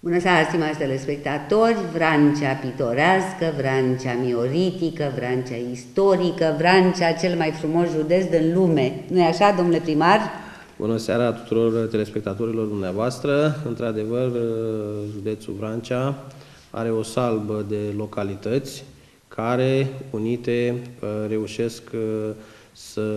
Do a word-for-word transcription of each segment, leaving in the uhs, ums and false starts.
Bună seara, stimați telespectatori! Vrancea pitorească, Vrancea mioritică, Vrancea istorică, Vrancea cel mai frumos județ din lume. Nu-i așa, domnule primar? Bună seara tuturor telespectatorilor dumneavoastră! Într-adevăr, județul Vrancea are o salbă de localități care, unite, reușesc să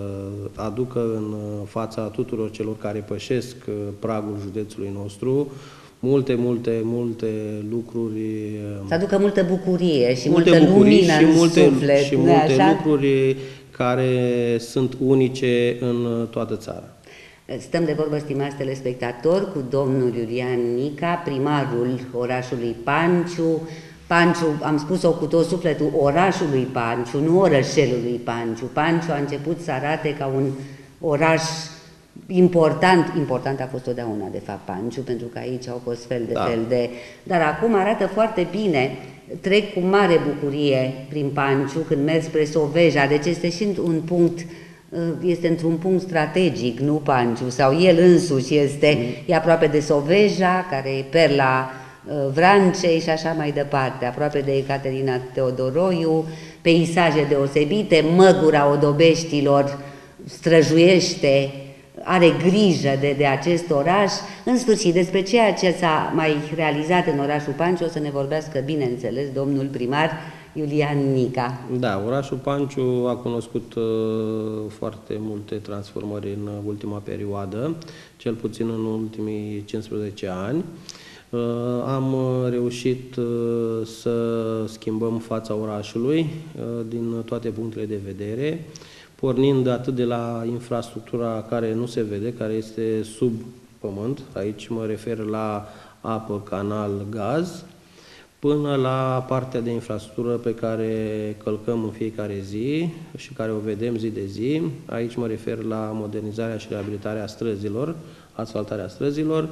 aducă în fața tuturor celor care pășesc pragul județului nostru multe, multe, multe lucruri. Să aducă multă bucurie și multe multă bucurii lumină și în multe, suflet. și multe așa? lucruri care sunt unice în toată țara. Stăm de vorbă, stimați telespectatori, cu domnul Iulian Nica, primarul orașului Panciu. Panciu, am spus-o cu tot sufletul, orașului Panciu, nu orășelului Panciu. Panciu a început să arate ca un oraș important, important a fost totdeauna de fapt Panciu, pentru că aici au fost fel de da. fel de... Dar acum arată foarte bine, trec cu mare bucurie prin Panciu când merg spre Soveja, deci este și un punct, este într-un punct strategic, nu Panciu, sau el însuși este, mm. e aproape de Soveja, care e perla Vrancei și așa mai departe, aproape de Ecaterina Teodoroiu, peisaje deosebite, măgura odobeștilor străjuiește, are grijă de, de acest oraș. În sfârșit, despre ceea ce s-a mai realizat în orașul Panciu o să ne vorbească, bineînțeles, domnul primar Iulian Nica. Da, orașul Panciu a cunoscut uh, foarte multe transformări în ultima perioadă, cel puțin în ultimii cincisprezece ani. Uh, am reușit uh, să schimbăm fața orașului uh, din toate punctele de vedere, pornind atât de la infrastructura care nu se vede, care este sub pământ, aici mă refer la apă, canal, gaz, până la partea de infrastructură pe care călcăm în fiecare zi și care o vedem zi de zi. Aici mă refer la modernizarea și reabilitarea străzilor, asfaltarea străzilor,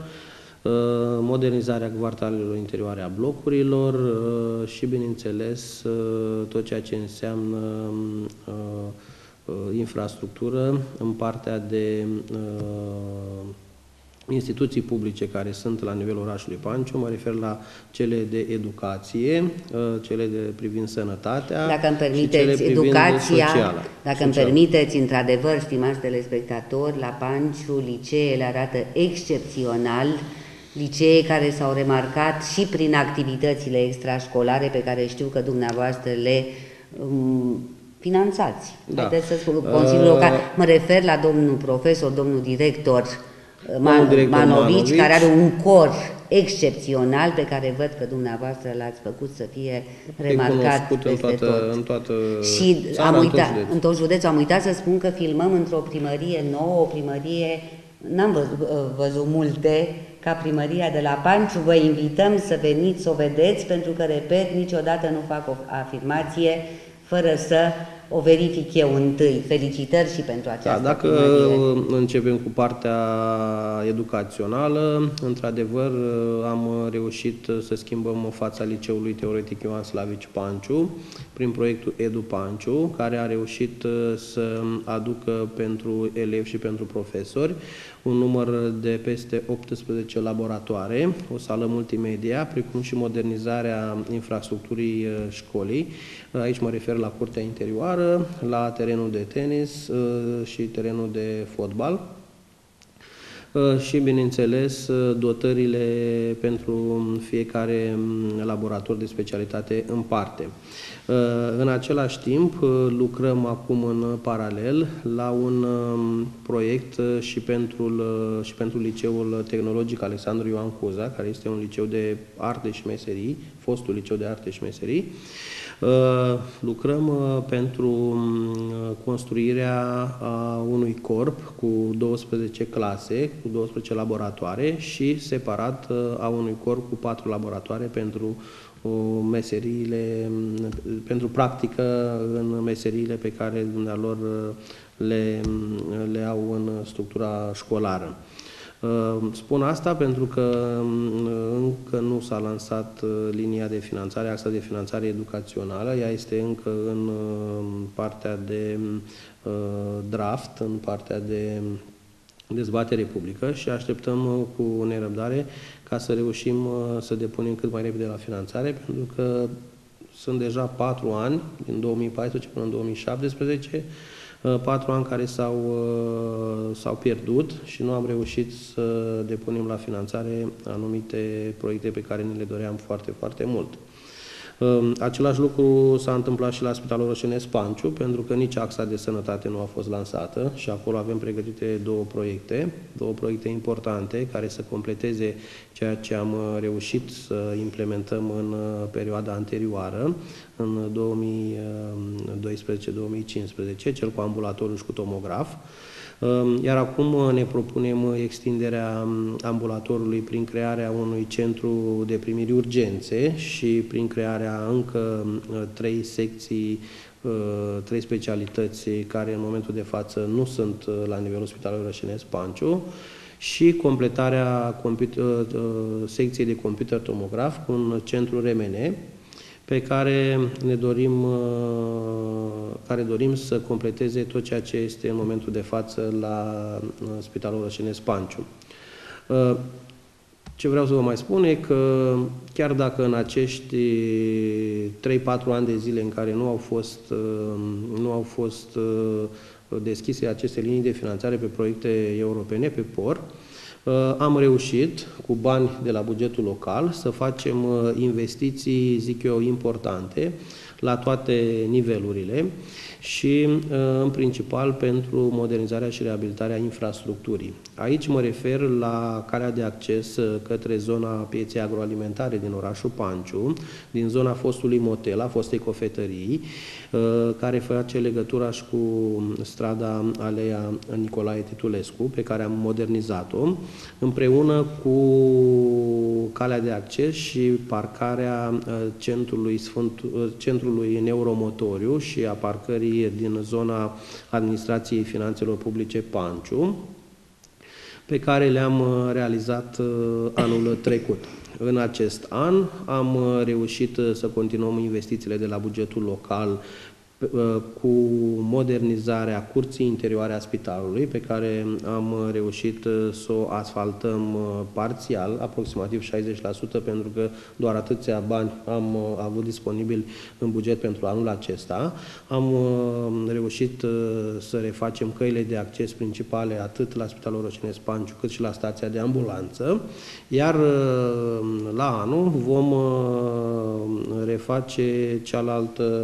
modernizarea quartalelor interioare a blocurilor și, bineînțeles, tot ceea ce înseamnă infrastructură în partea de uh, instituții publice care sunt la nivelul orașului Panciu, mă refer la cele de educație, uh, cele de privind sănătatea. Dacă îmi permiteți, educația, socială, dacă socială. îmi permiteți, într-adevăr, stimați telespectatori, la Panciu liceele arată excepțional, licee care s-au remarcat și prin activitățile extrașcolare pe care știu că dumneavoastră le um, finanțați. Da. Haideți să spun, Consiliul Local. Mă refer la domnul profesor, domnul director, Man director Manovici, Manovici, care are un cor excepțional pe care văd că dumneavoastră l-ați făcut să fie remarcat peste în toată, tot. În toată și țara, am uitat, în, tot în tot județul. Am uitat să spun că filmăm într-o primărie nouă, o primărie, n-am văzut, văzut multe, ca primăria de la Panciu. Vă invităm să veniți să o vedeți, pentru că, repet, niciodată nu fac o afirmație fără să o verific eu întâi. Felicitări și pentru această da, dacă primărie. Începem cu partea educațională, într-adevăr am reușit să schimbăm fața Liceului Teoretic Ioan Slavici Panciu prin proiectul Edu Panciu, care a reușit să aducă pentru elevi și pentru profesori un număr de peste optsprezece laboratoare, o sală multimedia, precum și modernizarea infrastructurii școlii. Aici mă refer la curtea interioară, la terenul de tenis și terenul de fotbal și, bineînțeles, dotările pentru fiecare laborator de specialitate în parte. În același timp, lucrăm acum în paralel la un proiect și pentru, și pentru Liceul Tehnologic Alexandru Ioan Cuza, care este un liceu de arte și meserii, fostul liceu de arte și meserii. Lucrăm pentru construirea unui corp cu douăsprezece clase, cu douăsprezece laboratoare și separat a unui corp cu patru laboratoare pentru meseriile, pentru practică în meseriile pe care dumnealor le, le au în structura școlară. Spun asta pentru că încă nu s-a lansat linia de finanțare, axa de finanțare educațională, ea este încă în partea de draft, în partea de dezbatere publică și așteptăm cu nerăbdare ca să reușim să depunem cât mai repede la finanțare, pentru că sunt deja patru ani, din două mii paisprezece până în două mii șaptesprezece, patru ani care s-au, s-au pierdut și nu am reușit să depunem la finanțare anumite proiecte pe care ni le doream foarte, foarte mult. Același lucru s-a întâmplat și la Spitalul Roșenesc Panciu, pentru că nici axa de sănătate nu a fost lansată și acolo avem pregătite două proiecte, două proiecte importante care să completeze ceea ce am reușit să implementăm în perioada anterioară, în două mii doisprezece două mii cincisprezece, cel cu ambulatoriu și cu tomograf. Iar acum ne propunem extinderea ambulatorului prin crearea unui centru de primiri urgențe și prin crearea încă trei secții, trei specialități care în momentul de față nu sunt la nivelul Spitalului Roșenesc Panciu și completarea secției de computer tomograf cu un centru R M N pe care ne dorim, care dorim să completeze tot ceea ce este în momentul de față la Spitalul Roșenesc Panciu. Ce vreau să vă mai spun e că chiar dacă în acești trei patru ani de zile în care nu au fost, nu au fost deschise aceste linii de finanțare pe proiecte europene, pe P O R, am reușit, cu bani de la bugetul local, să facem investiții, zic eu, importante la toate nivelurile și, în principal, pentru modernizarea și reabilitarea infrastructurii. Aici mă refer la calea de acces către zona pieței agroalimentare din orașul Panciu, din zona fostului motel, a fostei cofetării, care face legătura și cu strada Aleea Nicolae Titulescu, pe care am modernizat-o, împreună cu calea de acces și parcarea centrului, Sfânt, centrului neuromotoriu și a parcării din zona Administrației Finanțelor Publice Panciu, pe care le-am realizat anul trecut. În acest an am reușit să continuăm investițiile de la bugetul local cu modernizarea curții interioare a spitalului, pe care am reușit să o asfaltăm parțial, aproximativ șaizeci la sută, pentru că doar atâția bani am avut disponibil în buget pentru anul acesta. Am reușit să refacem căile de acces principale atât la Spitalul Roșenesc Panciu cât și la stația de ambulanță, iar la anul vom reface cealaltă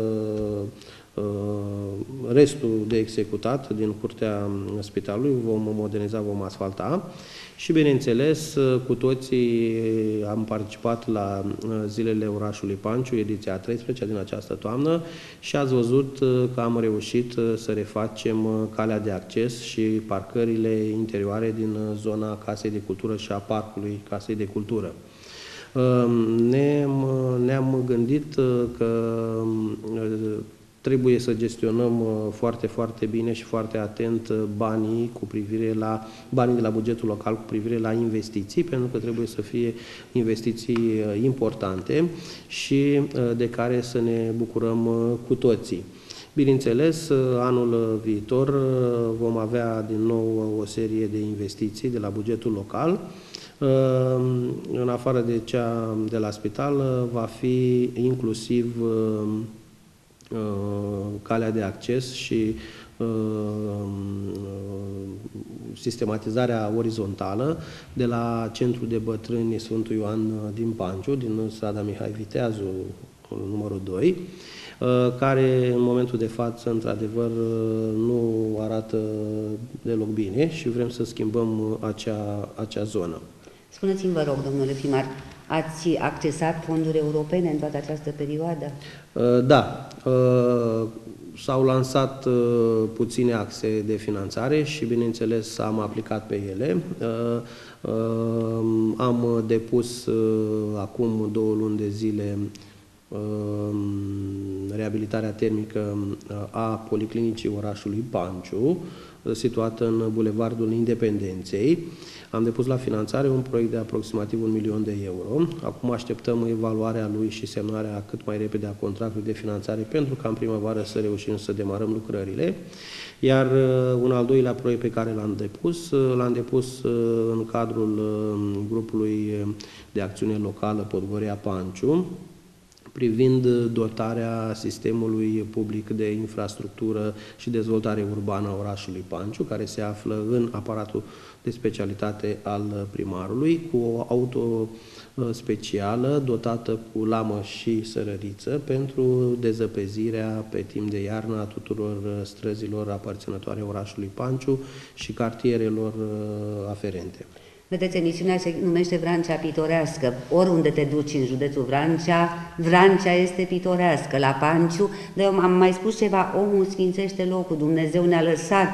restul de executat din curtea spitalului, vom moderniza, vom asfalta și, bineînțeles, cu toții am participat la Zilele Orașului Panciu, ediția a treisprezecea din această toamnă și ați văzut că am reușit să refacem calea de acces și parcările interioare din zona Casei de Cultură și a Parcului Casei de Cultură. Ne-am, ne-am gândit că trebuie să gestionăm foarte, foarte bine și foarte atent banii cu privire la banii de la bugetul local cu privire la investiții, pentru că trebuie să fie investiții importante și de care să ne bucurăm cu toții. Bineînțeles, anul viitor vom avea din nou o serie de investiții de la bugetul local. În afară de cea de la spital, va fi inclusiv calea de acces și sistematizarea orizontală de la Centrul de Bătrâni Sfântul Ioan din Panciu, din strada Mihai Viteazu, numărul doi, care în momentul de față, într-adevăr, nu arată deloc bine și vrem să schimbăm acea, acea zonă. Spuneți-mi, vă rog, domnule primar, ați accesat fonduri europene în toată această perioadă? Da. S-au lansat puține axe de finanțare și, bineînțeles, am aplicat pe ele. Am depus acum două luni de zile reabilitarea termică a Policlinicii orașului Panciu, situată în Bulevardul Independenței. Am depus la finanțare un proiect de aproximativ un milion de euro. Acum așteptăm evaluarea lui și semnarea cât mai repede a contractului de finanțare pentru ca în primăvară să reușim să demarăm lucrările. Iar un al doilea proiect pe care l-am depus, l-am depus în cadrul grupului de acțiune locală Podgoria-Panciu, privind dotarea sistemului public de infrastructură și dezvoltare urbană a orașului Panciu, care se află în aparatul de specialitate al primarului, cu o auto specială dotată cu lamă și sărăriță pentru dezăpezirea pe timp de iarnă a tuturor străzilor aparținătoare orașului Panciu și cartierelor aferente. Vedeți, emisiunea se numește Vrancea Pitorească. Oriunde te duci în județul Vrancea, Vrancea este pitorească. La Panciu, dar eu am mai spus ceva, omul sfințește locul. Dumnezeu ne-a lăsat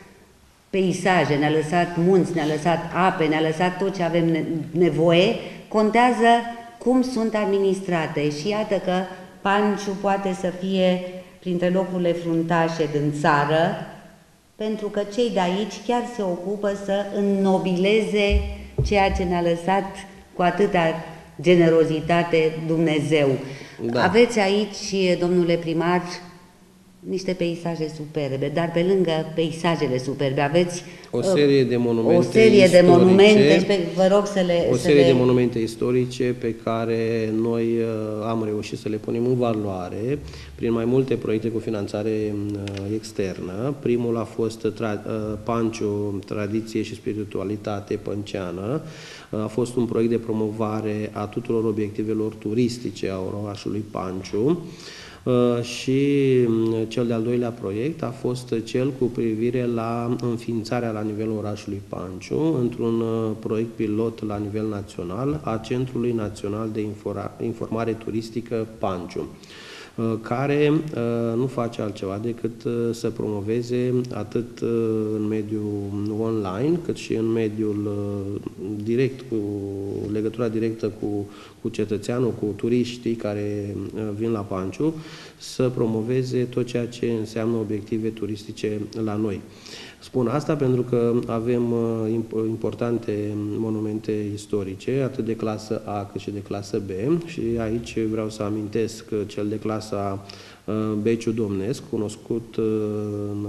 peisaje, ne-a lăsat munți, ne-a lăsat ape, ne-a lăsat tot ce avem nevoie. Contează cum sunt administrate și iată că Panciu poate să fie printre locurile fruntașe din țară, pentru că cei de aici chiar se ocupă să înnobileze ceea ce ne-a lăsat cu atâta generozitate Dumnezeu. Da. Aveți aici, domnule primar, niște peisaje superbe, dar pe lângă peisajele superbe aveți o serie de monumente o serie istorice, de monumente, pe, vă rog să le... O să serie le... de monumente istorice pe care noi uh, am reușit să le punem în valoare prin mai multe proiecte cu finanțare uh, externă. Primul a fost tra, uh, Panciu, Tradiție și Spiritualitate Pânceană. Uh, a fost un proiect de promovare a tuturor obiectivelor turistice a orașului Panciu. Uh, și cel de-al doilea proiect a fost cel cu privire la înființarea la nivelul orașului Panciu, într-un uh, proiect pilot la nivel național a Centrului Național de Informare Turistică Panciu, uh, care uh, nu face altceva decât uh, să promoveze atât uh, în mediul online, cât și în mediul uh, direct, cu legătura directă cu, cu cetățeanul, cu turiștii care uh, vin la Panciu, să promoveze tot ceea ce înseamnă obiective turistice la noi. Spun asta pentru că avem uh, importante monumente istorice, atât de clasă A cât și de clasă B, și aici vreau să amintesc cel de clasa uh, Beciu Domnesc, cunoscut uh, în,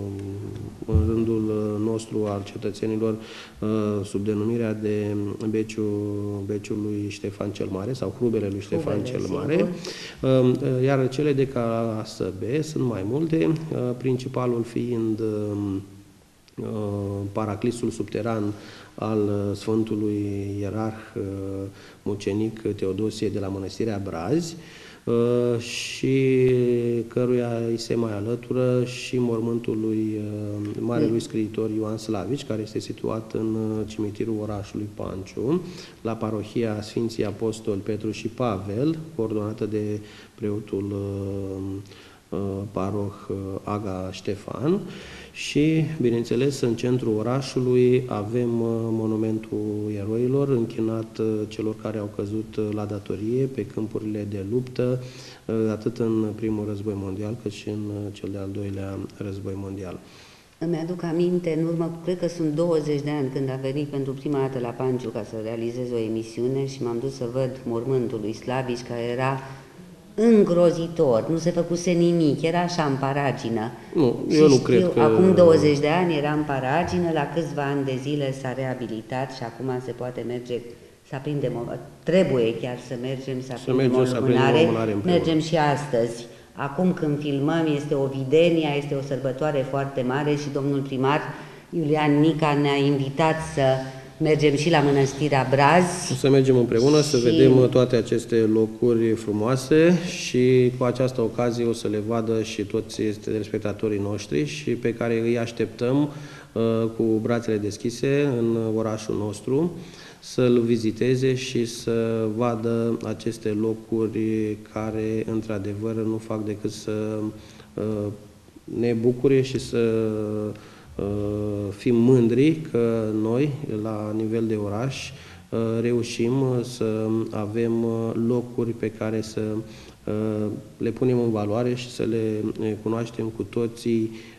în rândul nostru al cetățenilor uh, sub denumirea de Beciu, Beciul lui Ștefan cel Mare sau Hrubele lui Ștefan Hrubele, cel Mare, uh, iar cele de clasă B sunt mai multe, uh, principalul fiind uh, Paraclisul subteran al Sfântului Ierarh Mucenic Teodosie de la Mănăstirea Brazi și căruia îi se mai alătură și mormântul lui marelui scriitor Ioan Slavici, care este situat în cimitirul orașului Panciu, la parohia Sfinții Apostoli Petru și Pavel, coordonată de preotul paroh Aga Ștefan. Și, bineînțeles, în centrul orașului avem monumentul eroilor, închinat celor care au căzut la datorie pe câmpurile de luptă, atât în primul război mondial, cât și în cel de-al doilea război mondial. Îmi aduc aminte, în urmă, cred că sunt douăzeci de ani, când a venit pentru prima dată la Panciu ca să realizez o emisiune și m-am dus să văd mormântul lui Slavici, care era îngrozitor, nu se făcuse nimic, era așa în paragină. Nu, și eu nu știu, cred că... Acum douăzeci de ani era în paragină, la câțiva ani de zile s-a reabilitat și acum se poate merge să aprindem o... Trebuie chiar să mergem să aprindem o lumânare, mergem și astăzi. Acum când filmăm este o videnia, este o sărbătoare foarte mare și domnul primar Iulian Nica ne-a invitat să mergem și la Mănăstirea Brazi. O să mergem împreună și... să vedem toate aceste locuri frumoase și cu această ocazie o să le vadă și toți telespectatorii noștri și pe care îi așteptăm uh, cu brațele deschise în orașul nostru, să-l viziteze și să vadă aceste locuri care, într-adevăr, nu fac decât să uh, ne bucure și să fim mândri că noi, la nivel de oraș, reușim să avem locuri pe care să le punem în valoare și să le cunoaștem cu toții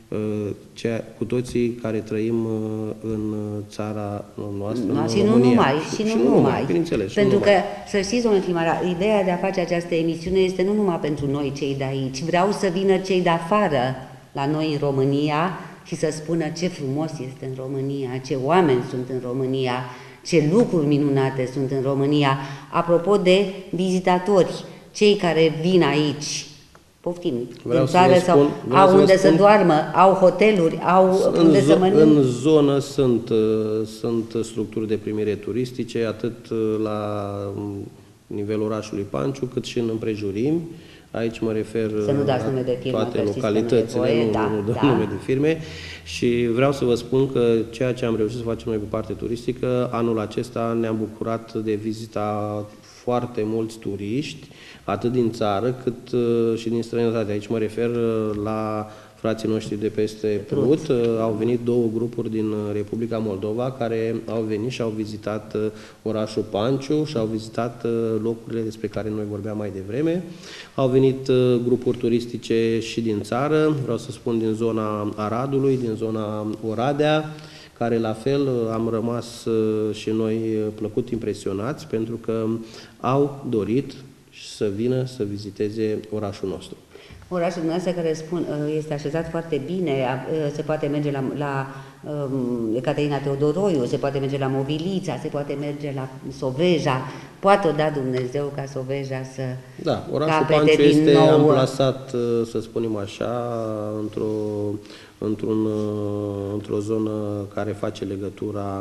Cea, cu toții care trăim în țara noastră, no, în și România. nu numai, și, și nu, nu numai. numai. Bineînțeles, pentru nu că, numai. să știți, domnule primar, ideea de a face această emisiune este nu numai pentru noi cei de aici. Vreau să vină cei de afară la noi în România și să spună ce frumos este în România, ce oameni sunt în România, ce lucruri minunate sunt în România. Apropo de vizitatori, cei care vin aici, poftim, vreau din țară sau spun, au să unde spun, să doarmă, au hoteluri, au în unde să mănânce. În zonă sunt, sunt structuri de primire turistice, atât la nivelul orașului Panciu, cât și în împrejurimi. Aici mă refer să nu dați nume de firmă, toate localitățile, nu, nu, da, nu dau da. nume de firme. Și vreau să vă spun că ceea ce am reușit să facem noi pe parte turistică, anul acesta ne-am bucurat de vizita foarte mulți turiști, atât din țară cât uh, și din străinătate. Aici mă refer uh, la frații noștri de peste Prut. Uh, au venit două grupuri din Republica Moldova care au venit și au vizitat uh, orașul Panciu și au vizitat uh, locurile despre care noi vorbeam mai devreme. Au venit uh, grupuri turistice și din țară, vreau să spun din zona Aradului, din zona Oradea, care la fel am rămas uh, și noi plăcut impresionați pentru că au dorit să vină să viziteze orașul nostru. Orașul dumneavoastră care spun, este așezat foarte bine, se poate merge la, la um, Caterina Teodoroiu, se poate merge la Mobilița, se poate merge la Soveja, poate o da Dumnezeu ca Soveja să Da, orașul Panciu este nou... amplasat, să spunem așa, într-o într-un, într-o zonă care face legătura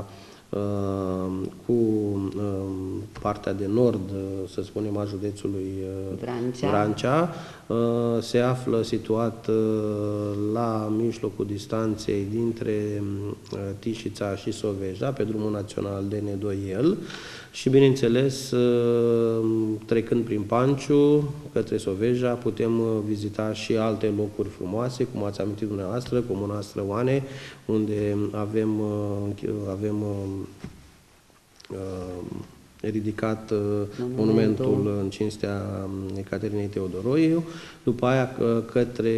cu partea de nord, să spunem, a județului Vrancea. Vrancea. Se află situat la mijlocul distanței dintre Tișița și Soveja, pe drumul național D N doi L. Și, bineînțeles, trecând prin Panciu, către Soveja, putem vizita și alte locuri frumoase, cum ați amintit dumneavoastră, Comuna Străoane, unde avem, avem ridicat monumentul, monumentul în cinstea Ecaterinei Teodoroiu, după aia către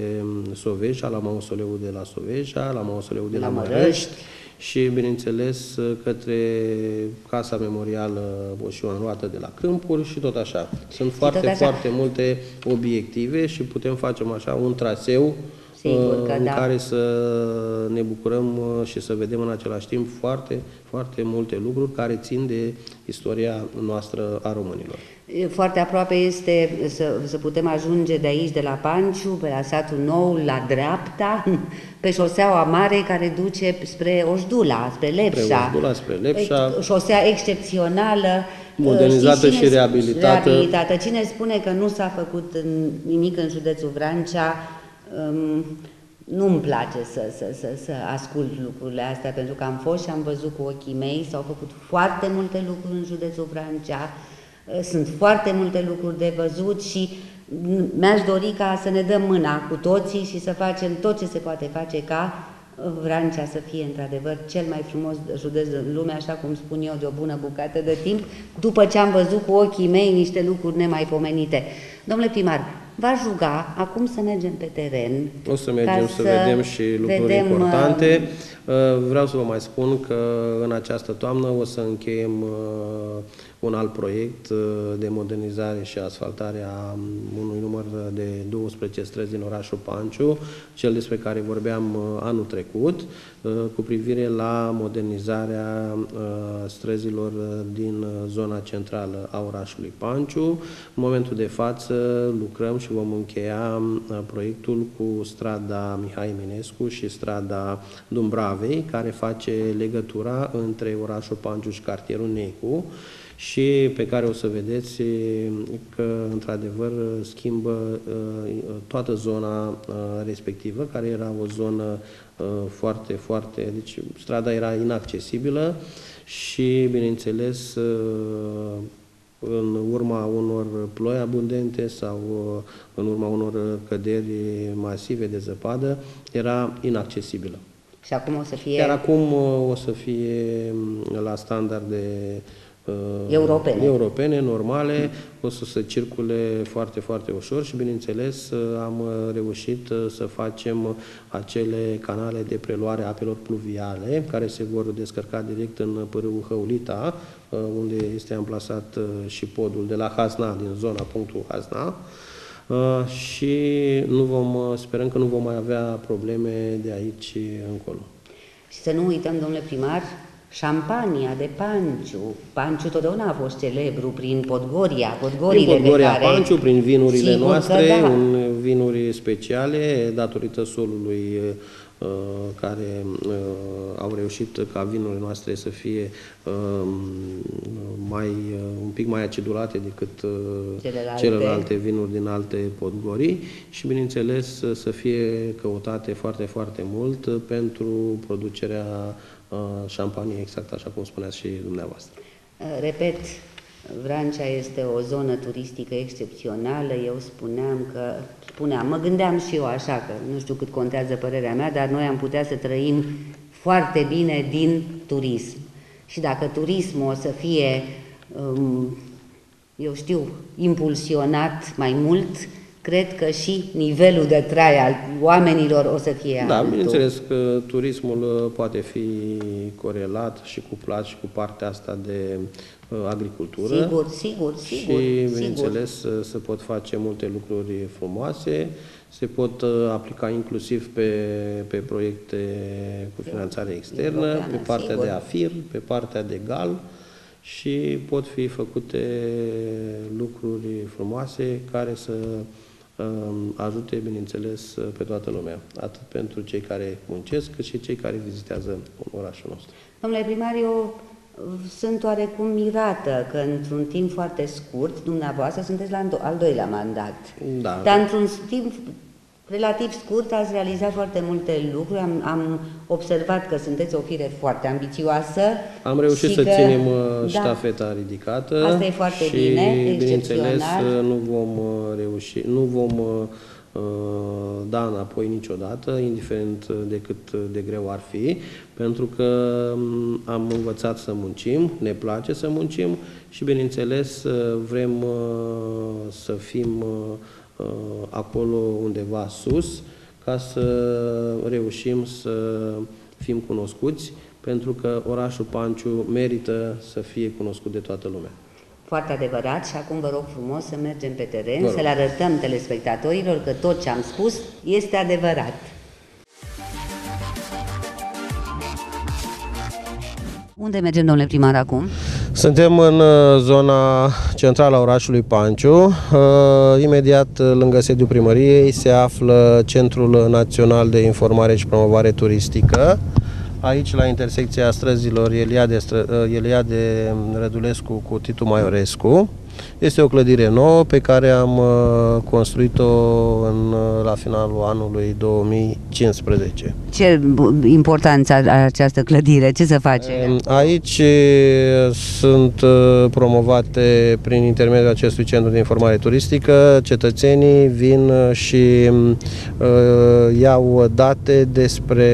Soveja, la mausoleul de la Soveja, la mausoleul de la, la Mărăști, și, bineînțeles, către Casa Memorială Boșion Roată de la Câmpuri și tot așa. Sunt și foarte, foarte multe obiective și putem face așa un traseu Sigur că în da. care să ne bucurăm și să vedem în același timp foarte, foarte multe lucruri care țin de istoria noastră a românilor. Foarte aproape este să, să putem ajunge de aici, de la Panciu, pe la Satul Nou, la dreapta, pe șoseaua mare care duce spre Oșdula, spre Lepșa. Spre Oșdula, spre Lepșa. Șosea excepțională. Modernizată și reabilitată. reabilitată. Cine spune că nu s-a făcut nimic în județul Vrancea, um, nu-mi place să, să, să, să ascult lucrurile astea, pentru că am fost și am văzut cu ochii mei, s-au făcut foarte multe lucruri în județul Vrancea, sunt foarte multe lucruri de văzut și mi-aș dori ca să ne dăm mâna cu toții și să facem tot ce se poate face ca Vrancea să fie într-adevăr cel mai frumos județ din lume, așa cum spun eu, de o bună bucată de timp, după ce am văzut cu ochii mei niște lucruri nemaipomenite. Domnule primar, v-aș ruga acum să mergem pe teren. O să mergem să, să vedem și lucruri vedem, importante. Vreau să vă mai spun că în această toamnă o să încheiem un alt proiect de modernizare și asfaltare a unui număr de douăsprezece străzi din orașul Panciu, cel despre care vorbeam anul trecut, cu privire la modernizarea străzilor din zona centrală a orașului Panciu. În momentul de față lucrăm și vom încheia proiectul cu strada Mihai Eminescu și strada Dumbravei, care face legătura între orașul Panciu și cartierul Necu, și pe care o să vedeți că, într-adevăr, schimbă toată zona respectivă, care era o zonă foarte, foarte... Deci, strada era inaccesibilă și, bineînțeles, în urma unor ploi abundente sau în urma unor căderi masive de zăpadă, era inaccesibilă. Și acum o să fie... Iar acum o să fie la standarde europene. europene, normale, o să se circule foarte, foarte ușor și, bineînțeles, am reușit să facem acele canale de preluare a apelor pluviale, care se vor descărca direct în pârâul Hăulita, unde este amplasat și podul de la Hasna, din zona punctul Hasna. Și nu vom, sperăm că nu vom mai avea probleme de aici încolo. Și să nu uităm, domnule primar, Șampania de Panciu. Panciu totdeauna a fost celebru prin Podgoria, podgorile prin Podgoria de care... Panciu, prin vinurile Sigur noastre, da. un vinuri speciale, datorită solului uh, care uh, au reușit ca vinurile noastre să fie uh, mai, uh, un pic mai acidulate decât uh, celelalte. celelalte vinuri din alte podgorii și, bineînțeles, să fie căutate foarte, foarte mult pentru producerea șampanie, exact așa cum spuneați și dumneavoastră. Repet, Vrancea este o zonă turistică excepțională. Eu spuneam că, spuneam, mă gândeam și eu așa, că nu știu cât contează părerea mea, dar noi am putea să trăim foarte bine din turism. Și dacă turismul o să fie, eu știu, impulsionat mai mult, cred că și nivelul de trai al oamenilor o să fie Da, altul. bineînțeles că turismul poate fi corelat și cuplat și cu partea asta de uh, agricultură. Sigur, sigur, sigur. Și, bineînțeles, sigur. se pot face multe lucruri frumoase, se pot uh, aplica inclusiv pe, pe proiecte cu finanțare externă, Europeană, pe partea sigur. de AFIR, pe partea de GAL, și pot fi făcute lucruri frumoase care să ajute, bineînțeles, pe toată lumea, atât pentru cei care muncesc, cât și cei care vizitează orașul nostru. Domnule primar, eu sunt oarecum mirată că într-un timp foarte scurt, dumneavoastră sunteți la al doilea mandat, da. dar într-un timp relativ scurt ați realizat foarte multe lucruri, am, am observat că sunteți o fire foarte ambițioasă. Am reușit să că, ținem da, ștafeta ridicată. Asta e foarte și, bine, bineînțeles, nu vom reuși, nu vom uh, da înapoi niciodată, indiferent de cât de greu ar fi, pentru că am învățat să muncim, ne place să muncim și, bineînțeles, vrem uh, să fim uh, acolo undeva sus, ca să reușim să fim cunoscuți, pentru că orașul Panciu merită să fie cunoscut de toată lumea. Foarte adevărat, și acum vă rog frumos să mergem pe teren, să le arătăm telespectatorilor că tot ce am spus este adevărat. Unde mergem, domnule primar, acum? Suntem în zona centrală a orașului Panciu. Imediat lângă sediul primăriei se află Centrul Național de Informare și Promovare Turistică. Aici, la intersecția străzilor Eliade, Eliade Rădulescu cu Titu Maiorescu. Este o clădire nouă pe care am construit-o în, la finalul anului două mii cincisprezece. Ce importanță are această clădire? Ce se face? Aici sunt promovate prin intermediul acestui centru de informare turistică. Cetățenii vin și uh, iau date despre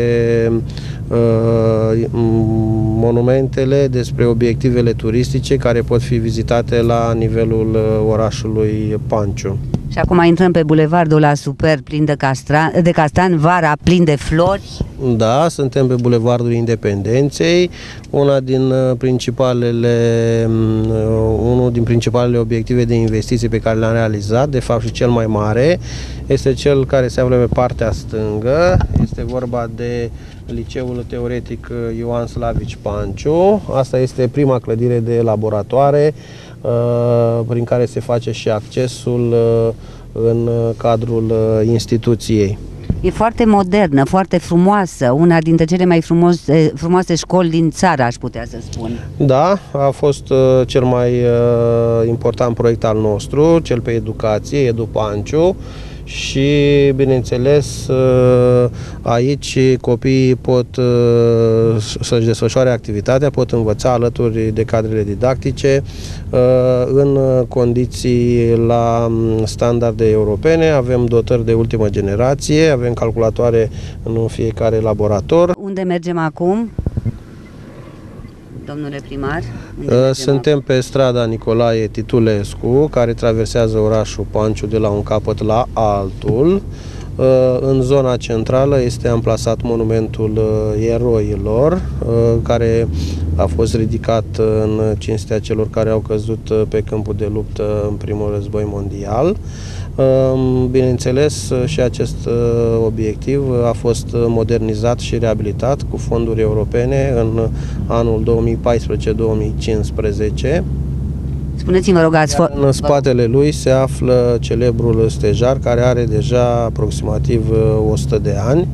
uh, monumentele, despre obiectivele turistice care pot fi vizitate la nivelul orașului Panciu. Și acum intrăm pe bulevardul la super plin de, castra, de castan, vara plin de flori. Da, suntem pe bulevardul Independenței, una din principalele, unul din principalele obiective de investiții pe care le-am realizat, de fapt și cel mai mare, este cel care se află pe partea stângă. Este vorba de Liceul Teoretic Ioan Slavici Panciu. Asta este prima clădire de laboratoare prin care se face și accesul în cadrul instituției. E foarte modernă, foarte frumoasă, una dintre cele mai frumoase, frumoase școli din țară, aș putea să spun. Da, a fost cel mai important proiect al nostru, cel pe educație, Edu Panciu. Și, bineînțeles, aici copiii pot să-și desfășoare activitatea, pot învăța alături de cadrele didactice în condiții la standarde europene. Avem dotări de ultimă generație, avem calculatoare în fiecare laborator. Unde mergem acum? domnule primar? Suntem pe strada Nicolae Titulescu, care traversează orașul Panciu de la un capăt la altul. În zona centrală este amplasat monumentul eroilor, care a fost ridicat în cinstea celor care au căzut pe câmpul de luptă în primul război mondial. Bineînțeles, și acest obiectiv a fost modernizat și reabilitat cu fonduri europene în anul două mii paisprezece două mii cincisprezece. Spuneți-mi, vă rog, ați fost... În spatele lui se află celebrul stejar, care are deja aproximativ o sută de ani.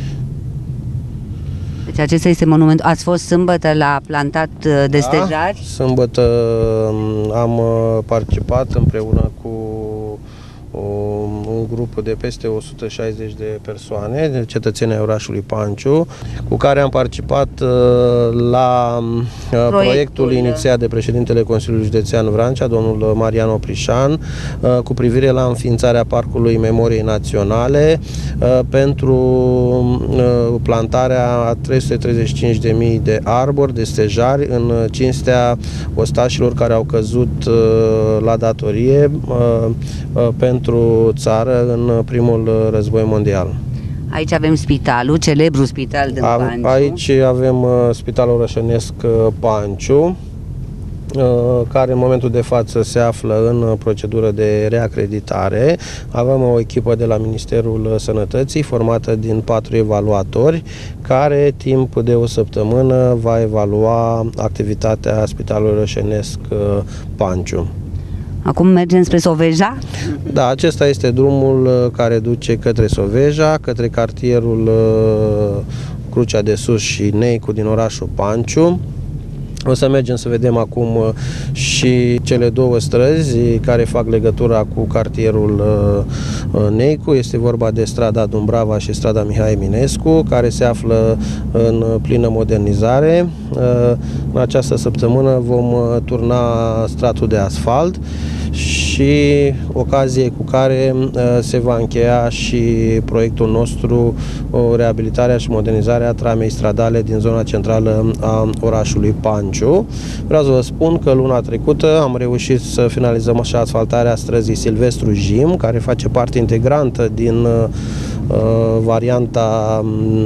Deci acesta este monumentul. Ați fost sâmbătă la plantat de da, stejari? Sâmbătă am participat împreună cu un grup de peste o sută șaizeci de persoane, de cetățeni ai orașului Panciu, cu care am participat la proiectul, proiectul inițiat de președintele Consiliului Județean Vrancea, domnul Marian Oprișan, cu privire la înființarea Parcului Memoriei Naționale pentru plantarea a trei sute treizeci și cinci de mii de arbori de stejari în cinstea ostașilor care au căzut la datorie pentru țară în primul război mondial. Aici avem spitalul, celebrul spital din Panciu. Aici avem Spitalul Orășenesc Panciu, care în momentul de față se află în procedură de reacreditare. Avem o echipă de la Ministerul Sănătății formată din patru evaluatori, care timp de o săptămână va evalua activitatea Spitalului Orășenesc Panciu. Acum mergem spre Soveja? Da, acesta este drumul care duce către Soveja, către cartierul Crucea de Sus și Neicu din orașul Panciu. O să mergem să vedem acum și cele două străzi care fac legătura cu cartierul Neicu. Este vorba de strada Dumbrava și strada Mihai Eminescu, care se află în plină modernizare. În această săptămână vom turna stratul de asfalt și ocazie cu care se va încheia și proiectul nostru, reabilitarea și modernizarea tramei stradale din zona centrală a orașului Panciu. Vreau să vă spun că luna trecută am reușit să finalizăm și asfaltarea străzii Silvestru Jim, care face parte integrantă din uh, varianta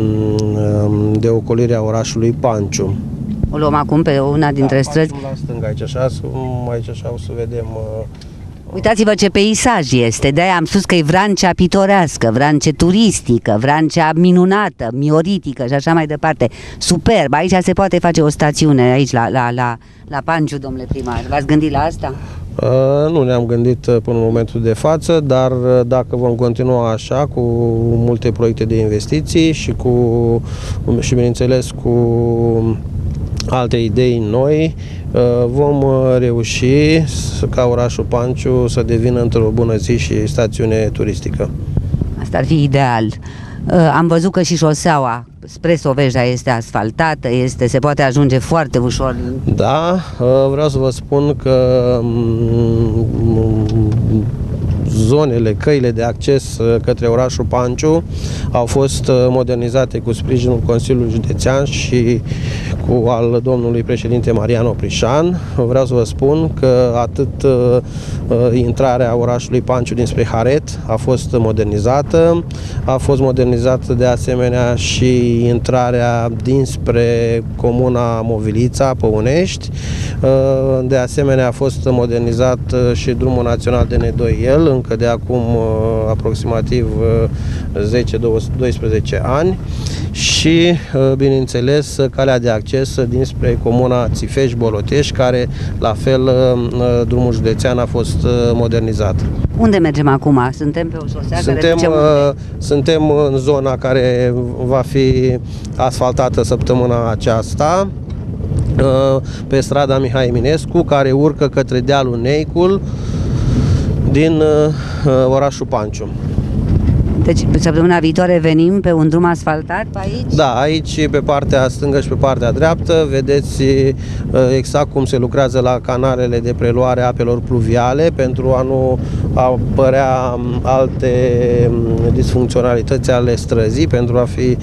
um, de ocolire a orașului Panciu. O luăm acum pe una dintre da, străzi. La stânga, aici așa, aici așa o să vedem. Uh, Uitați-vă ce peisaj este, de-aia am spus că e Vrancea pitorească, Vrancea turistică, Vrancea minunată, mioritică și așa mai departe. Superb, aici se poate face o stațiune, aici la, la, la, la Panciu, domnule primar. V-ați gândit la asta? Uh, nu ne-am gândit până în momentul de față, dar dacă vom continua așa, cu multe proiecte de investiții și, cu, și bineînțeles, cu alte idei noi, vom reuși ca orașul Panciu să devină într-o bună zi și stațiune turistică. Asta ar fi ideal. Am văzut că și șoseaua spre Soveja este asfaltată, este, se poate ajunge foarte ușor. Da, vreau să vă spun că zonele, căile de acces către orașul Panciu au fost modernizate cu sprijinul Consiliului Județean și cu al domnului președinte Marian Oprișan. Vreau să vă spun că atât uh, intrarea orașului Panciu dinspre Haret a fost modernizată, a fost modernizată de asemenea și intrarea dinspre comuna Movilița, Păunești. Uh, de asemenea a fost modernizat și drumul național de Nedoiel, încă de acum uh, aproximativ uh, zece doisprezece ani și, uh, bineînțeles, calea de acces dinspre comuna Țifești-Bolotești, care, la fel, uh, drumul județean a fost uh, modernizat. Unde mergem acum? Suntem pe o șosea suntem, care uh, suntem în zona care va fi asfaltată săptămâna aceasta, uh, pe strada Mihai Eminescu, care urcă către dealul Neicul din uh, orașul Panciu. Deci săptămâna viitoare venim pe un drum asfaltat pe aici? Da, aici pe partea stângă și pe partea dreaptă vedeți exact cum se lucrează la canalele de preluare a apelor pluviale pentru a nu apărea alte disfuncționalități ale străzii, pentru a fi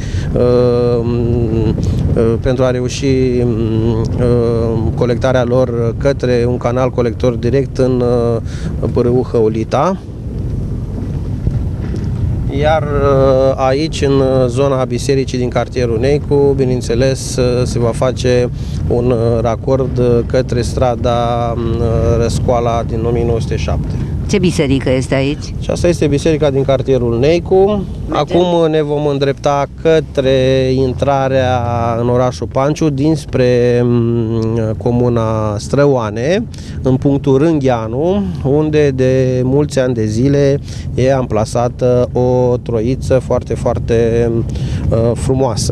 pentru a reuși colectarea lor către un canal colector direct în pârâul Hăulita. Iar aici, în zona bisericii din cartierul Neicu, bineînțeles, se va face un racord către strada Răscoala din o mie nouă sute șapte. Ce biserică este aici? Și asta este biserica din cartierul Neicu. Acum ne vom îndrepta către intrarea în orașul Panciu dinspre comuna Străoane, în punctul Rângheanu, unde de mulți ani de zile e amplasată o troiță foarte, foarte uh, frumoasă.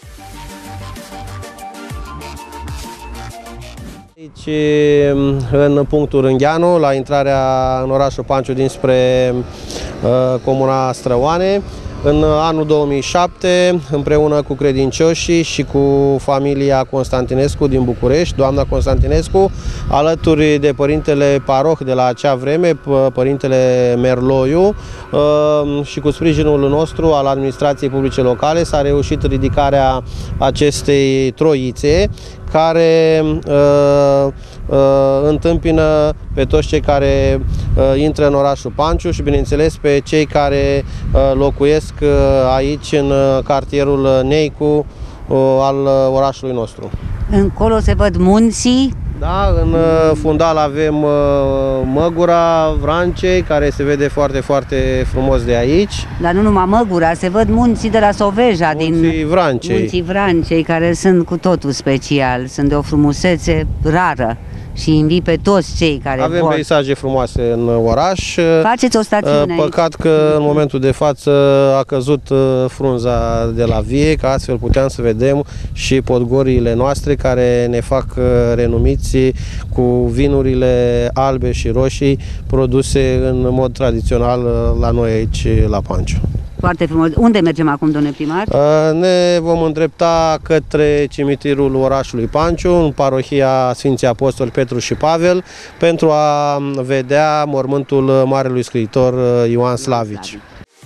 Aici, în punctul Rângheanu, la intrarea în orașul Panciu dinspre uh, comuna Străoane, în anul două mii șapte, împreună cu credincioșii și cu familia Constantinescu din București, doamna Constantinescu, alături de părintele paroh de la acea vreme, părintele Merloiu, și cu sprijinul nostru al administrației publice locale, s-a reușit ridicarea acestei troițe, care uh, uh, întâmpină pe toți cei care uh, intră în orașul Panciu și, bineînțeles, pe cei care uh, locuiesc uh, aici, în uh, cartierul Neicu uh, al uh, orașului nostru. Încolo se văd munții. Da, în uh, fundal avem uh, Măgura Vrancei, care se vede foarte, foarte frumos de aici. Dar nu numai Măgura, se văd munții de la Soveja, munții din Vrancei. Munții Vrancei, care sunt cu totul special, sunt de o frumusețe rară și invit pe toți cei care Avem vor. peisaje frumoase în oraș. Faceți o stațiune Păcat aici. că în momentul de față a căzut frunza de la vie, că astfel puteam să vedem și podgoriile noastre care ne fac renumiți cu vinurile albe și roșii produse în mod tradițional la noi aici la Panciu. Foarte frumos. Unde mergem acum, domnule primar? Ne vom îndrepta către cimitirul orașului Panciu, în parohia Sfinții Apostoli Petru și Pavel, pentru a vedea mormântul marelui scriitor Ioan Slavici.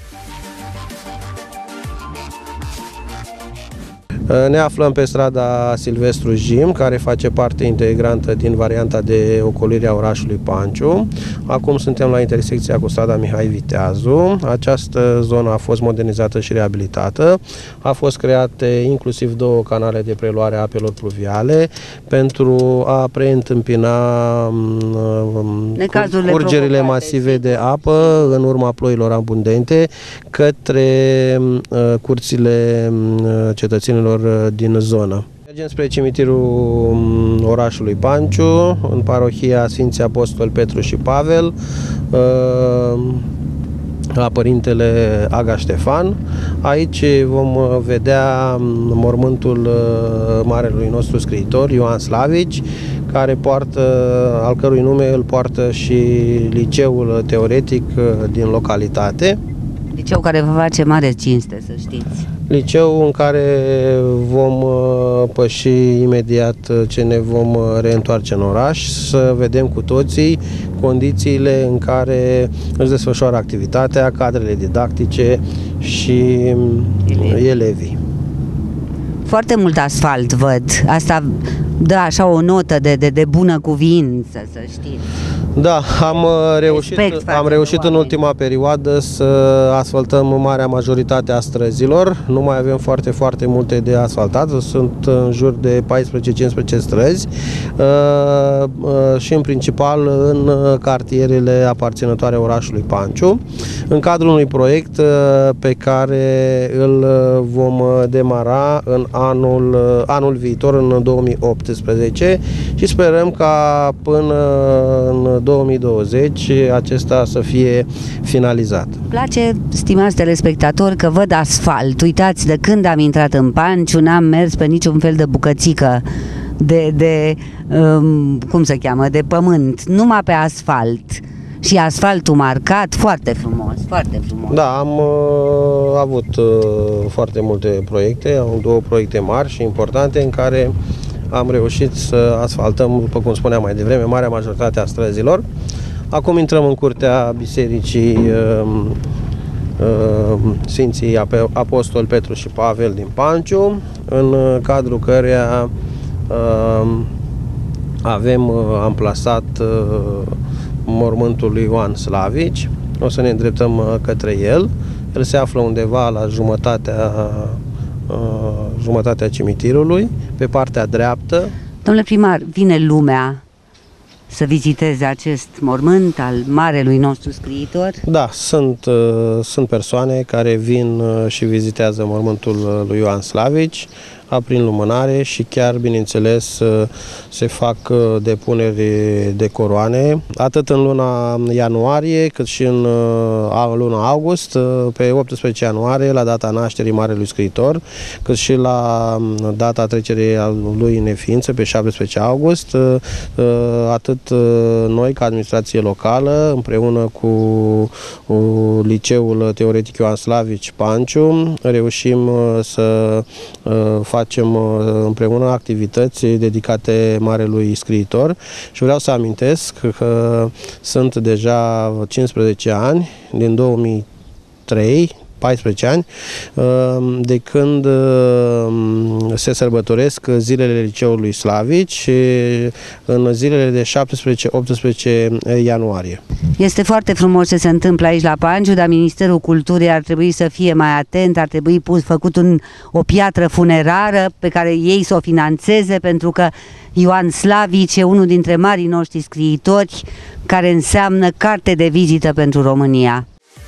Ne aflăm pe strada Silvestru Jim, care face parte integrantă din varianta de ocolire a orașului Panciu. Acum suntem la intersecția cu strada Mihai Viteazu. Această zonă a fost modernizată și reabilitată. A fost create inclusiv două canale de preluare a apelor pluviale pentru a preîntâmpina curgerile masive de apă în urma ploilor abundente către curțile cetățenilor din zonă. Mergem spre cimitirul orașului Panciu, în parohia Sfinții Apostoli Petru și Pavel, la părintele Aga Ștefan. Aici vom vedea mormântul marelui nostru scriitor, Ioan Slavici, care poartă, al cărui nume îl poartă și liceul teoretic din localitate. Liceu care vă face mare cinste, să știți. Liceu în care vom păși imediat ce ne vom reîntoarce în oraș, să vedem cu toții condițiile în care își desfășoară activitatea, cadrele didactice și elevii. elevii. Foarte mult asfalt văd. Asta dă așa o notă de, de, de bună cuvință, să știți. Da, am reușit, am reușit în ultima perioadă să asfaltăm marea majoritate a străzilor. Nu mai avem foarte, foarte multe de asfaltat. Sunt în jur de paisprezece cincisprezece străzi și în principal în cartierele aparținătoare orașului Panciu. În cadrul unui proiect pe care îl vom demara în anul, anul viitor, în două mii optsprezece, și sperăm ca până în două mii douăzeci acesta să fie finalizat. Place, stimați telespectatori, că văd asfalt. Uitați, de când am intrat în Panciu, n-am mers pe niciun fel de bucățică de, de um, cum se cheamă, de pământ, numai pe asfalt. și asfaltul marcat, foarte frumos, foarte frumos. Da, am uh, avut uh, foarte multe proiecte, am două proiecte mari și importante în care am reușit să asfaltăm, după cum spuneam mai devreme, marea majoritate a străzilor. Acum intrăm în curtea Bisericii uh, uh, Sfinții Apostoli Petru și Pavel din Panciu, în cadrul căreia uh, avem uh, amplasat uh, mormântul lui Ioan Slavici. O să ne îndreptăm uh, către el. El se află undeva la jumătatea, uh, jumătatea cimitirului, pe partea dreaptă. Domnule primar, vine lumea să viziteze acest mormânt al marelui nostru scriitor? Da, sunt, uh, sunt persoane care vin uh, și vizitează mormântul lui Ioan Slavici, aprind lumânare și chiar, bineînțeles, se fac depuneri de coroane, atât în luna ianuarie, cât și în luna august, pe optsprezece ianuarie, la data nașterii marelui scriitor, cât și la data trecerii lui în neființă, pe șaptesprezece august, atât noi, ca administrație locală, împreună cu Liceul Teoretic Ioan Slavici Panciu, reușim să facem împreună activități dedicate marelui scriitor și vreau să amintesc că sunt deja cincisprezece ani, din două mii trei, paisprezece ani, de când se sărbătoresc zilele Liceului Slavici, în zilele de șaptesprezece optsprezece ianuarie. Este foarte frumos ce se întâmplă aici la Panciu, dar Ministerul Culturii ar trebui să fie mai atent, ar trebui pus, făcut un, o piatră funerară pe care ei să o finanțeze, pentru că Ioan Slavici e unul dintre marii noștri scriitori, care înseamnă carte de vizită pentru România.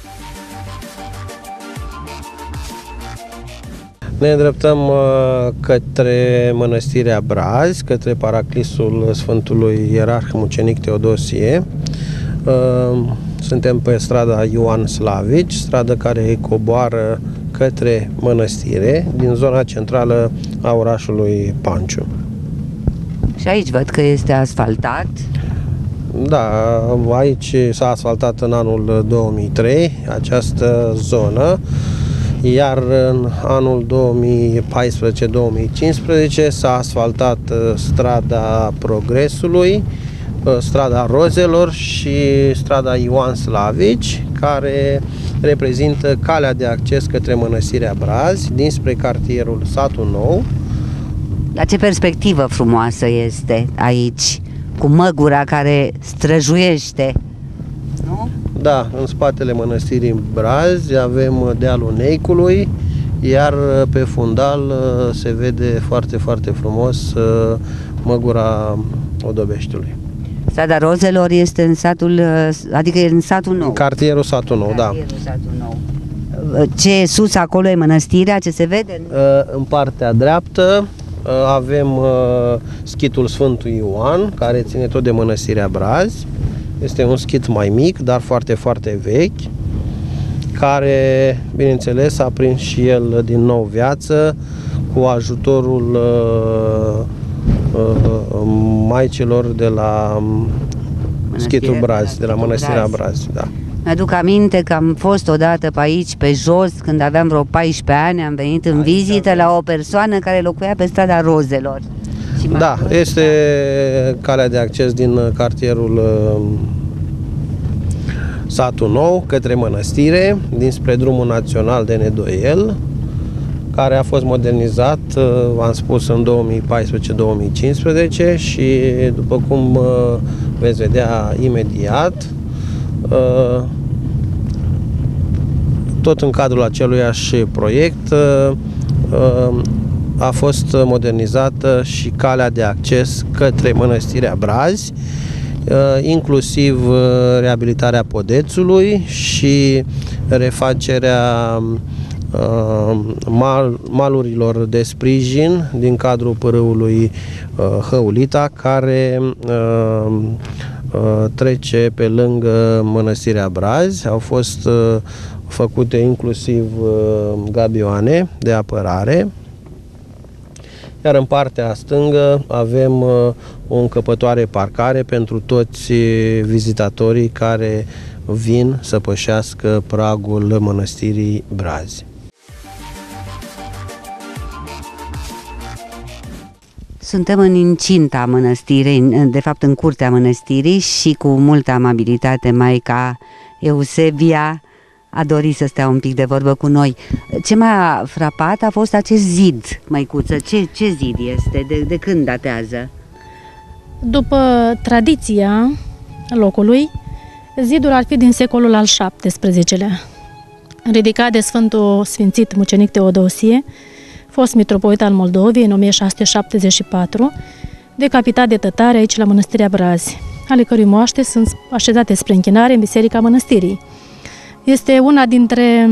Ne îndreptăm către Mănăstirea Brazi, către Paraclisul Sfântului Ierarh Mucenic Teodosie. Suntem pe strada Ioan Slavici, stradă care coboară către mănăstire, din zona centrală a orașului Panciu. Și aici văd că este asfaltat. Da, aici s-a asfaltat în anul două mii trei această zonă, iar în anul două mii paisprezece două mii cincisprezece s-a asfaltat strada Progresului, strada Rozelor și strada Ioan Slavici, care reprezintă calea de acces către Mănăstirea Brazi, dinspre cartierul Satul Nou. La ce perspectivă frumoasă este aici, cu măgura care străjuiește, nu? Da, în spatele Mănăstirii Brazi avem dealul Neicului, iar pe fundal se vede foarte, foarte frumos măgura Odobeștiului. Strada Rozelor este în satul, adică e în Satul Nou. Cartierul Satul Nou, Cartierul da. Satul Nou. Ce e sus acolo e mănăstirea, ce se vede? În partea dreaptă avem schitul Sfântul Ioan, care ține tot de Mănăstirea Brazi. Este un schit mai mic, dar foarte, foarte vechi, care, bineînțeles, a prins și el din nou viață cu ajutorul uh, uh, maicilor de la schitul Brazi, de la Mănăstirea Brazi. Da. Mi-aduc aminte că am fost odată pe aici, pe jos, când aveam vreo paisprezece ani, am venit în vizită la o persoană care locuia pe strada Rozelor. Da, este calea de acces din cartierul Satul Nou către mănăstire, dinspre drumul național de Nedoiel, care a fost modernizat, v-am spus, în două mii paisprezece două mii cincisprezece și, după cum veți vedea imediat, tot în cadrul aceluiași proiect a fost modernizată și calea de acces către Mănăstirea Brazi, inclusiv reabilitarea podețului și refacerea mal, malurilor de sprijin din cadrul pârâului Hăulita, care trece pe lângă Mănăstirea Brazi. Au fost făcute inclusiv gabioane de apărare, iar în partea stângă avem o încăpătoare parcare pentru toți vizitatorii care vin să pășească pragul Mănăstirii Brazi. Suntem în incinta mănăstirii, de fapt în curtea mănăstirii, și cu multă amabilitate Maica Eusebia a dorit să stea un pic de vorbă cu noi. Ce m-a frapat a fost acest zid, măicuță. Ce, ce zid este? De, de când datează? După tradiția locului, zidul ar fi din secolul al șaptesprezecelea. Ridicat de Sfântul Sfințit Mucenic Teodosie, fost mitropolit al Moldovei în o mie șase sute șaptezeci și patru, decapitat de tătare aici la Mănăstirea Brazi, ale cărui moaște sunt așezate spre închinare în Biserica Mănăstirii. Este una dintre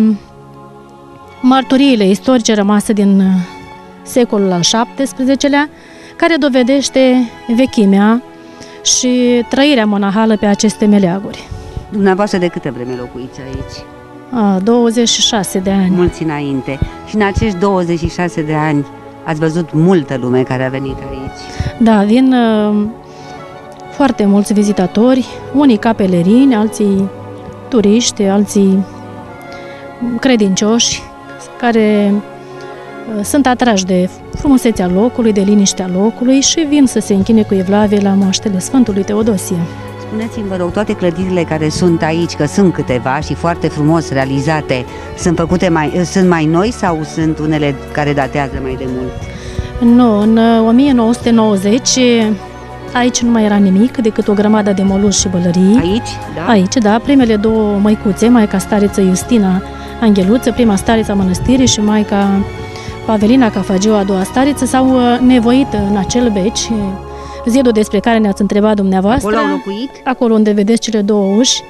mărturiile istorice rămase din secolul al șaptesprezecelea, care dovedește vechimea și trăirea monahală pe aceste meleaguri. Dumneavoastră de câtă vreme locuiți aici? A, douăzeci și șase de ani. Mulți înainte. Și în acești douăzeci și șase de ani ați văzut multă lume care a venit aici? Da, vin uh, foarte mulți vizitatori, unii ca pelerini, alții turiști, alții credincioși, care uh, sunt atrași de frumusețea locului, de liniștea locului și vin să se închine cu evlavie la moaștele Sfântului Teodosie. Spuneți-mi, vă rog, toate clădirile care sunt aici, că sunt câteva și foarte frumos realizate, sunt făcute mai, sunt mai noi sau sunt unele care datează mai de mult? Nu, în o mie nouă sute nouăzeci aici nu mai era nimic decât o grămadă de moluși și bălării. Aici? Da? Aici, da. Primele două măicuțe, Maica Stariță Justina Angheluță, prima stariță a mănăstirii, și Maica Pavelina Cafagiu, a doua stariță, s-au nevoit în acel beci, zidul despre care ne-ați întrebat dumneavoastră. Acolo au locuit? Acolo unde vedeți cele două uși.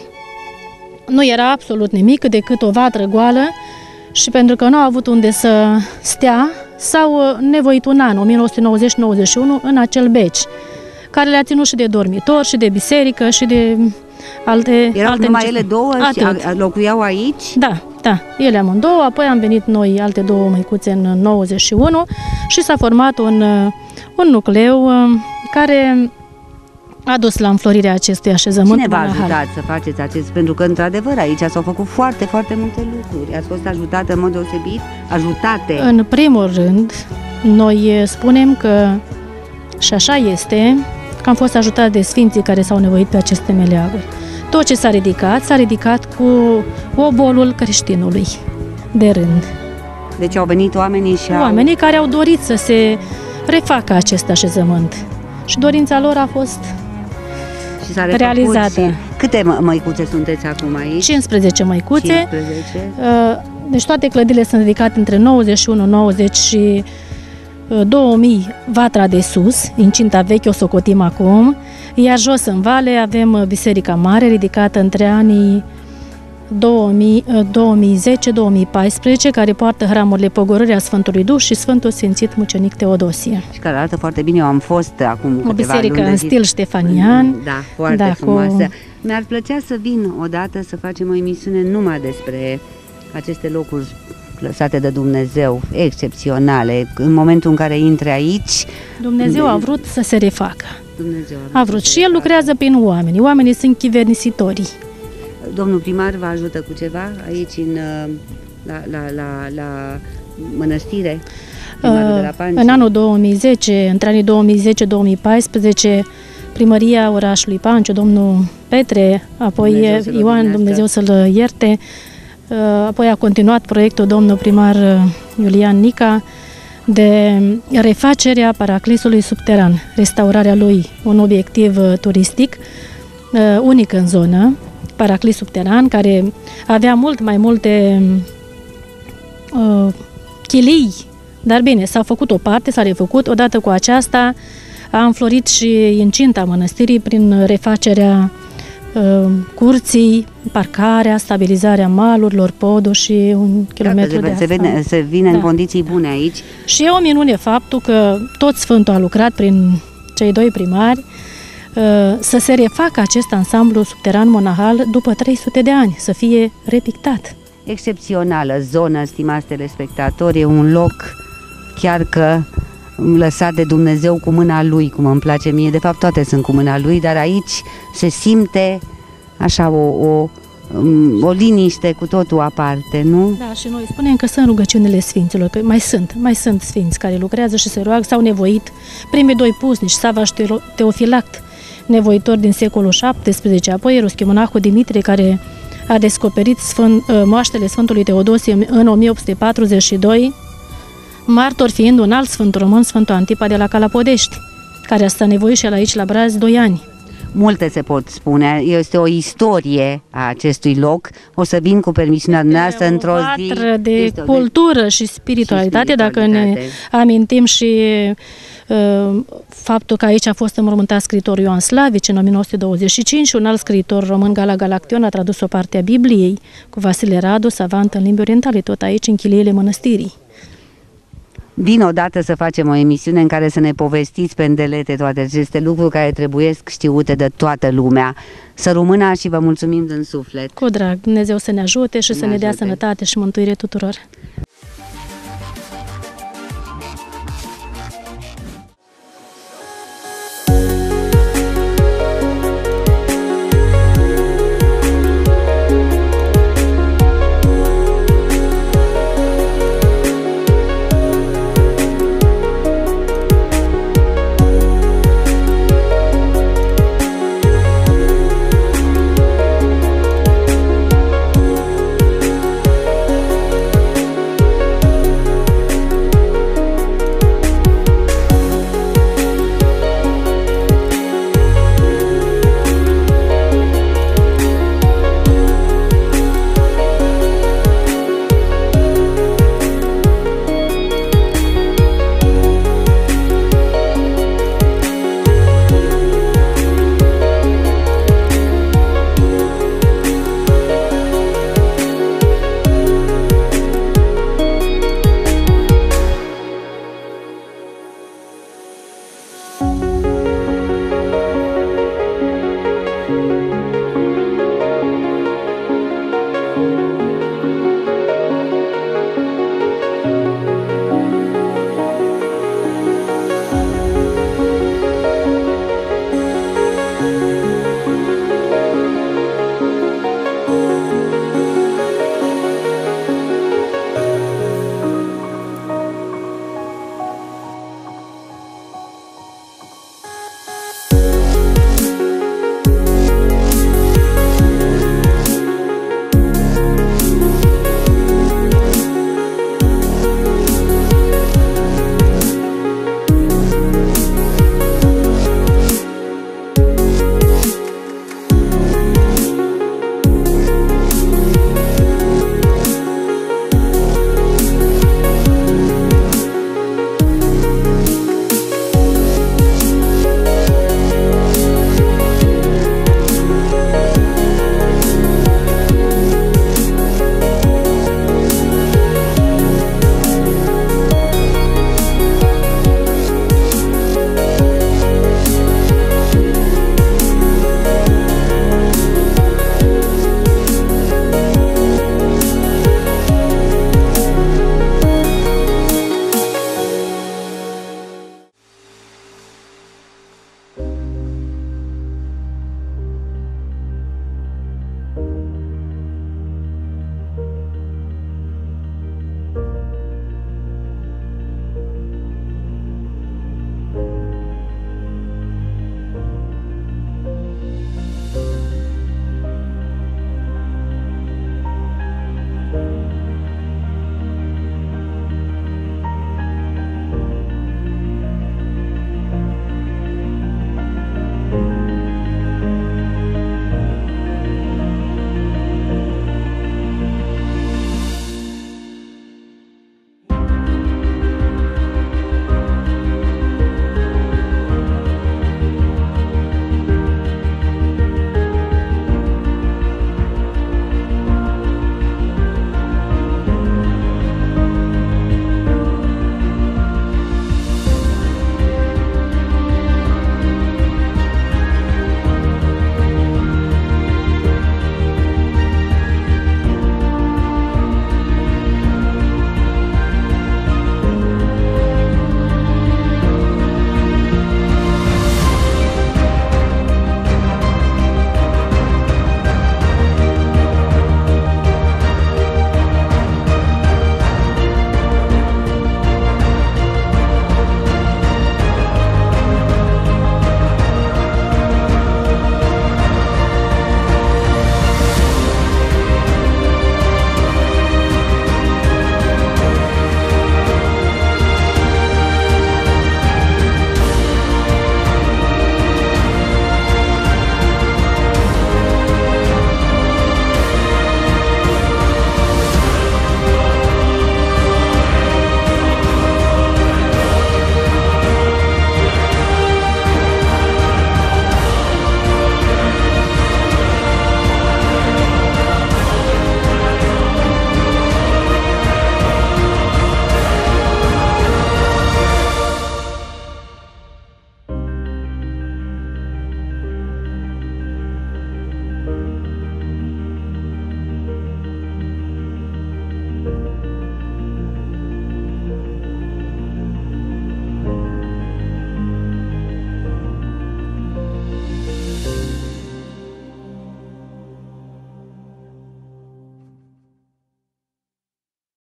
Nu era absolut nimic decât o vatră goală și pentru că nu au avut unde să stea, s-au nevoit un an, o mie nouă sute nouăzeci nouăzeci și unu, în acel beci, care le-a ținut și de dormitor, și de biserică, și de alte... Erau alte numai ele două și locuiau aici? Da, da, ele amândouă, apoi am venit noi, alte două măicuțe, în nouăzeci și unu și s-a format un, un nucleu care a dus la înflorirea acestui așezământ. Cine v-a ajutat să faceți acest? Pentru că, într-adevăr, aici s-au făcut foarte, foarte multe lucruri. Ați fost ajutată în mod deosebit? Ajutate? În primul rând, noi spunem că, și așa este, că am fost ajutat de sfinții care s-au nevoit pe aceste meleaguri. Tot ce s-a ridicat, s-a ridicat cu obolul creștinului, de rând. Deci au venit oamenii și au... Oamenii care au dorit să se refacă acest așezământ. Și dorința lor a fost și s-a realizată. Și câte măicuțe sunteți acum aici? cincisprezece măicuțe. cincisprezece. Deci toate clădirile sunt ridicate între nouăzeci și unu nouăzeci și două mii vatra de sus, incinta veche o socotim acum, iar jos în vale avem Biserica Mare, ridicată între anii două mii zece două mii paisprezece, care poartă hramurile Pogorârea Sfântului Duh și Sfântul Sfințit Mucenic Teodosie. Și care arată foarte bine, eu am fost acum câteva luni. O biserică în stil ștefanian. Da, foarte da, frumoasă. Cu... Mi-ar plăcea să vin odată să facem o emisiune numai despre aceste locuri lăsate de Dumnezeu, excepționale. În momentul în care intre aici... Dumnezeu a vrut să se refacă. Dumnezeu a vrut, a vrut. Și El lucrează prin oameni. Oamenii sunt chivernisitori. Domnul primar vă ajută cu ceva aici în, la, la, la, la mănăstire? Primarul de la Panciu? În anul două mii zece, între anii două mii zece două mii paisprezece, primăria orașului Panciu, domnul Petre, apoi Dumnezeu Ioan, Dumnezeu să-l ierte, apoi a continuat proiectul domnul primar Iulian Nica de refacerea paraclisului subteran, restaurarea lui, un obiectiv turistic unic în zonă, paraclis subteran, care avea mult mai multe uh, chilii, dar bine, s-a făcut o parte, s-a refăcut. Odată cu aceasta a înflorit și incinta mănăstirii prin refacerea uh, curții, parcarea, stabilizarea malurilor, podul și un kilometru da, de se, vine, se vine da. în condiții bune aici. Și e o minune faptul că tot Sfântul a lucrat prin cei doi primari să se refacă acest ansamblu subteran monahal după trei sute de ani, să fie repictat. Excepțională zonă, stimați telespectatori, e un loc chiar că lăsat de Dumnezeu cu mâna Lui, cum îmi place mie. De fapt, toate sunt cu mâna Lui, dar aici se simte așa o, o, o liniște cu totul aparte, nu? Da, și noi spunem că sunt rugăciunile sfinților, că mai sunt, mai sunt sfinți care lucrează și se roagă, s-au nevoit. Primii doi pusnici, Sava și Teofilact, nevoitori din secolul șaptesprezece, apoi ieroschimonahul Dimitrie, care a descoperit sfânt, moaștele Sfântului Teodosie în o mie opt sute patruzeci și doi, martor fiind un alt sfânt român, Sfântul Antipa de la Calapodești, care a stat nevoit și el aici la Brazi doi ani. Multe se pot spune, este o istorie a acestui loc. O să vin cu permisiunea noastră într-o zi. De cultură și spiritualitate, și spiritualitate, dacă ne amintim și uh, faptul că aici a fost înmormântat scriitorul Ioan Slavici în o mie nouă sute douăzeci și cinci și un alt scriitor român, Gala Galaction, a tradus o parte a Bibliei cu Vasile Radu, savant în limbi orientale, tot aici în chiliile mănăstirii. Vin odată să facem o emisiune în care să ne povestiți pe îndelete toate aceste lucruri care trebuie știute de toată lumea. Să rămână și vă mulțumim din suflet. Cu drag, Dumnezeu să ne ajute și să ne, să ne dea sănătate și mântuire tuturor.